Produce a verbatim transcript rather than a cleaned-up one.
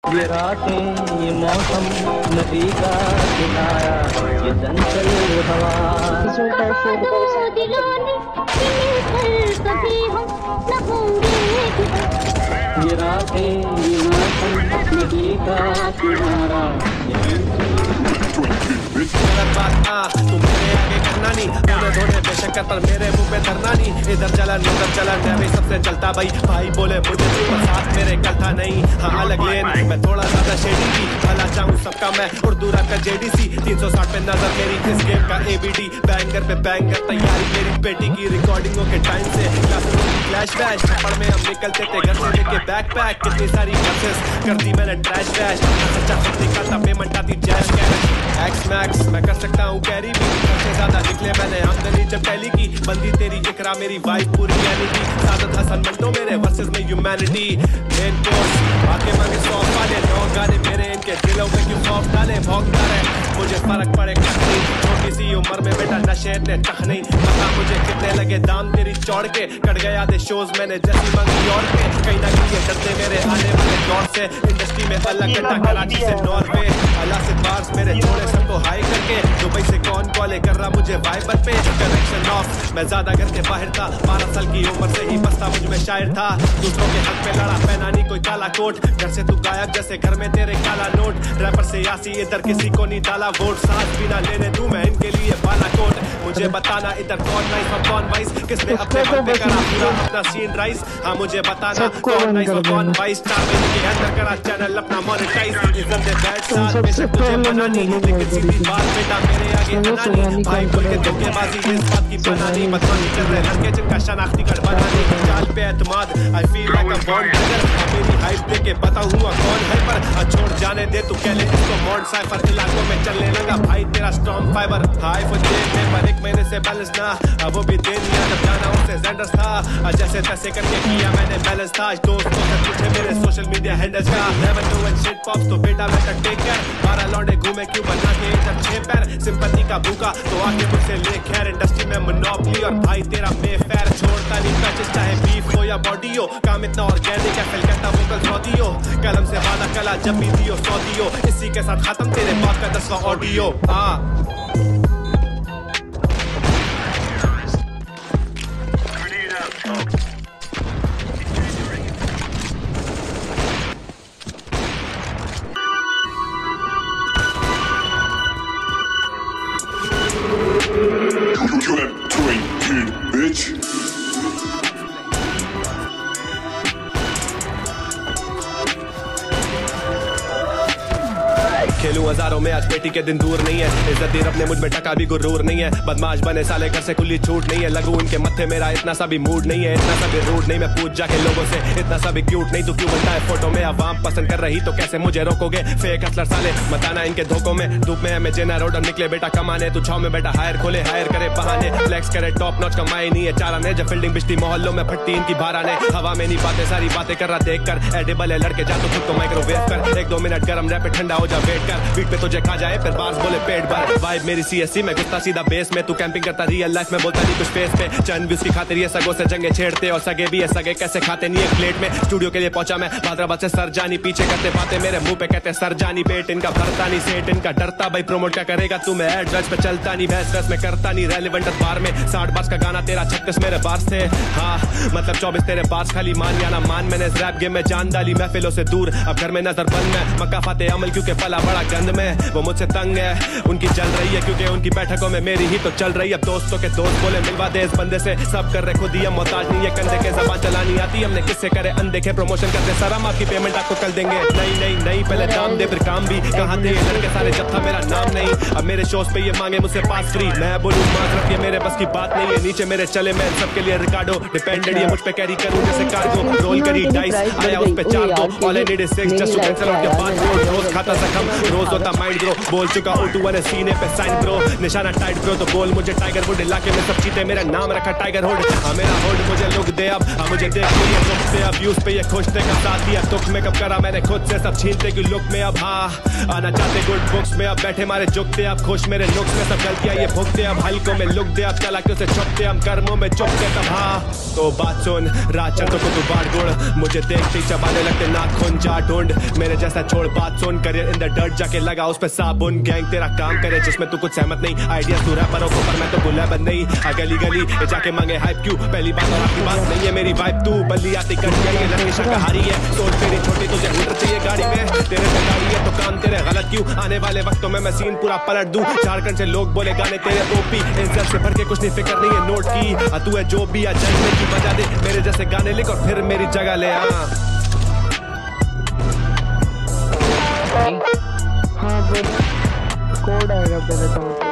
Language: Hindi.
ये रातें ये मौसम नदी का किनारा ये चंचल हवा दिलों ने मिलकर कभी हम न होंगे ये रातें ये मौसम नदी का किनारा तुम मेरे आगे करना नहीं दोने दोने बेशक्कर पर मेरे मुंह पे धरना नहीं इधर चलन उधर चलन मैं भी सबसे चलता भाई भाई बोले मुझे तू साथ मेरे कलता नहीं हाँ अलग लेन मैं थोड़ा ज्यादा शेडी भी भला चाहूँ सबका मैं उर्दू रैप का जेडीसी तीन सौ साठ पे नजर मेरी इस गेम का एबीडी बैंगर पे बैंगर तैयारी मेरी बेटी की रिकॉर्डिंगों के टाइम से फ्लैश बैश पढ़ में हम निकलते थे घर से लेके बैक पैक कितनी सारी क्लासेस करती मैंने ट्रैश वैश सच्चा सब निकालता पेमेंट आती जैश कैश एक्स मैक्स मैं कर सकता हूँ कैरी भी सबसे ज्यादा निकले मैंने आमदनी जब पहली की बंदी तेरी इकरा मेरी वाइफ पूरी यानी सादत हसन मंडो मेरे वर्सेस में ह्यूमैनिटी मेन कोर्स आके मांगे सॉफ्ट वाले लोग गाने मेरे इनके दिलों में क्यों खौफ डाले भौंकता रहे मुझे फर्क पड़े नहीं छोटी सी उम्र में बेटा नशे ने तक नहीं पता मुझे कितने लगे दाम तेरी चौड़ के कट गया दे शोज मैंने जैसी मांगी और के कहीं ना कहीं डरते मेरे आने वाले दौर से इंडस्ट्री में अलग कटा कराची से नॉर्वे अल्लाह से बार्स मेरे छोड़े सबको हाई करके दुबई से कौन कॉले कर रहा मुझे वाइबर पे कनेक्शन ऑफ मैं ज्यादा घर के बाहर था बारह साल की उम्र से ही बसता मुझ में शायर था दूसरों के हक पे लड़ा पहना नहीं कोई काला कोट घर से तू गायब जैसे घर में तेरे काला नोट रैपर से यासी इधर किसी को नहीं डाला वोट सांस बिना लेने दूं मैं इनके लिए बाला कोट मुझे बताना इधर कौन नाइस और कौन वाइस किसने अपने मन पे करा पूरा अपना सीन राइस हाँ मुझे बताना कौन नाइस और कौन वाइस चार महीने के अंदर करा चैनल अपना मोनेटाइज इज्जत दे बैठ साथ में से तुझे बनानी लेकिन सीधी बात बेटा मेरे आगे बनानी भाई बोल के धोखेबाजी इस बात की बनानी बदमाशी कर रहे लड़के जिनका शनाख्ती कार्ड बनानी चाल पे एतमाद I feel like a bond brother मेरी हाइप देके पता हुआ कौन है पर छोड़ जाने दे तू कहले इसको मॉन्ड साइफर इलाकों में चलने लगा भाई तेरा स्ट्रॉन्ग फाइबर हाई फॉर जेब में पर एक महीने से बैलेंस ना अब वो भी दे दिया जब जाना उससे जेंडर्स था जैसे तैसे करके किया मैंने बैलेंस था दोस्तों से पूछे मेरे सोशल मीडिया हैंडल्स का never do when shit pops तो बेटा बेटा टेक केयर बारह लौंडे घूमे क्यों बना के इधर छह पैर सिंपैथी का भूखा तो आके मुझसे ले खैर इंडस्ट्री में मोनोपोली और भाई तेरा मेफेयर छोड़ता नहीं टच चाहे बीफ हो या बॉडी हो काम इतना ऑर्गेनिक है कलकत्ता वोकल सौदी हो कलम से वादा कला जब भी दियो सौ दियो इसी के साथ खत्म तेरे बाप का दसवां ऑडियो हाँ खेलूं हजारों में आज पेटी के दिन दूर नहीं है इज्जत दिन अपने मुझ में टका भी गुरूर नहीं है बदमाश बने साले घर से खुली छूट नहीं है लगू उनके मत्थे मेरा इतना सा भी मूड नहीं है इतना सा भी रूड नहीं मैं पूछ जाके लोगों से इतना सा भी क्यूट नहीं तू क्यों बनता है फोटो में आवाम पसंद कर रही तो कैसे मुझे रोकोगे फेक हसलर साले बताना इनके धोखों में धूप में मैं जेना रोड निकले बेटा कमाने तू छाव में बेटा हायर खोले हायर करे बहाने फ्लेक्स करे टॉप नॉच कमाई नहीं है चारा ने जब फील्डिंग बिजती मोहल्लों में फटती इनकी भारा ने हवा में नहीं बातें सारी बातें कर रहा देख कर एडिबल है लड़के जा तो खुद को माइक्रोवेव कर एक दो मिनट गर्म रह पे ठंडा हो जा वेट कर बीट पे तुझे खा जाए फिर बार्स बोले पेट भर वाइब मेरी सीएससी में गुस्सा सीधा बेस में तू कैंपिंग करता रियल लाइफ में बोलता नहीं कुछ फेस पे चंद व्यूज की खातिर ये सगों से जंगे छेड़ते और सगे भी है सगे कैसे खाते नहीं एक प्लेट में स्टूडियो के लिए पहुंचा मैं हैदराबाद से सर जानी पीछे करते बातें मेरे मुंह पे कहते सर जानी पेट इनका भरता नहीं सेट इनका डरता भाई प्रोमोट क्या करेगा तू मैं एड पे चलता नहीं भैंस वैस में करता नहीं रेलिवेंट बार में साठ बार्स का गाना तेरा छत्तीस मेरे बार्स थे हाँ मतलब चौबीस तेरे बार्स खाली मान या ना मान मैंने इस रैप गेम में जान डाली महफिलों से दूर अब घर में नजर बंद में मक्का फाते अमल क्योंकि पला बड़ा गंद में वो मुझसे तंग है उनकी चल रही है क्योंकि उनकी बैठकों में मेरी ही तो चल रही है दोस्तों के दोस्त बोले मिलवा दे इस बंदे से सब कर रहे खुद ही हम मोहताज नहीं है कंधे के जबान चलानी आती हमने किससे करे अनदेखे प्रमोशन करते सर हम आपकी पेमेंट आपको कल देंगे नहीं नहीं नहीं पहले दाम दे फिर काम भी कहाँ थे ये लड़के सारे जब था मेरा नाम नहीं अब मेरे शोज पे ये मांगे मुझसे पास फ्री मैं बोलूँ माजरत ये मेरे बस की बात नहीं है नीचे मेरे चले मैं सबके लिए रिकार्डो डिपेंडेंट ये मुझ पे कैरी करूँ जैसे कार्गो रोल करी डाइस आया उस पे चार दो all I need is six just to cancel out your passport रोज खाता जख्म रोज होता माइंड ग्रो, बोल चुका ओ टू वन सीने पे साइन ब्रो, निशाना टाइट ब्रो तो बोल मुझे टाइगर वुड, इलाके में सब चीते मेरा नाम रखा टाइगर हुड। हाँ मेरा होल्ड मुझे लुक दे अब, हाँ मुझे देख के ये लुक से अब, यूज पे ये खोजते का साथ दिया, दुख में कब करा मैंने खुद से, सब छीनते की लुक में अब। हाँ आना चाहते गुड बुक्स में, अब बैठे मारे झुकते, अब खुश मेरे लुक्स में, सब गलतियां ये भुगते, अब हल्कों में लुक दे, अब चालाकियों से छुपते, हम कर्मों में चुपते तब। हाँ तो बात सुन, रात चलते को तू बाढ़ गुड़, मुझे देखते ही चबाने लगते नाखून जा ढूंढ, मेरे जैसा छोड़ बात सुन, करियर इन द डर्ट जाके लगा उस पे साबुन, गैंग तेरा काम करे जिसमें तू कुछ सहमत नहीं, आइडिया तू रैपरों को पर मैं तो गुलाब नहीं, गली गली जाके मांगे हाइप क्यों, पहली बात और आखिरी बात नहीं है मेरी वाइब, तू बल्ली आती कर जाएगी लड़की शाकाहारी है, सोच तेरी छोटी तुझे हुटर चाहिए गाड़ी में, तेरे पे गाड़ी है तो काम तेरे गलत क्यों, आने वाले वक्तों में मैं सीन पूरा पलट दूं, झारखंड से लोग बोले गाने तेरे ओपी, इज्जत से भर के कुछ नहीं फिक्र नहीं है नोट की, तू है जो भी आ जलने की बजा दे, मेरे जैसे गाने लिख और फिर मेरी जगह ले आ। हाँ कोड आएगा पहले तो